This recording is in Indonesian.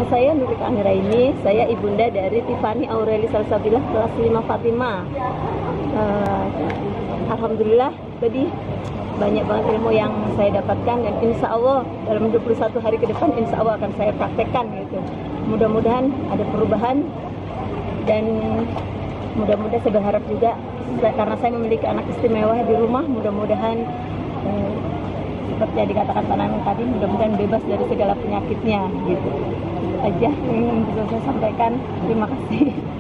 saya Nurika Anggraini, saya ibunda dari Tiffany Aureli Salsabilah kelas 5 Fatima. Alhamdulillah tadi banyak banget ilmu yang saya dapatkan, dan insya Allah dalam 21 hari ke depan insya Allah akan saya praktekkan gitu. Mudah-mudahan ada perubahan, dan mudah-mudahan saya berharap juga karena saya memiliki anak istimewa di rumah, mudah-mudahan seperti yang dikatakan Pak Nanang tadi, mudah-mudahan bebas dari segala penyakitnya gitu. Itu aja yang bisa saya sampaikan. Terima kasih.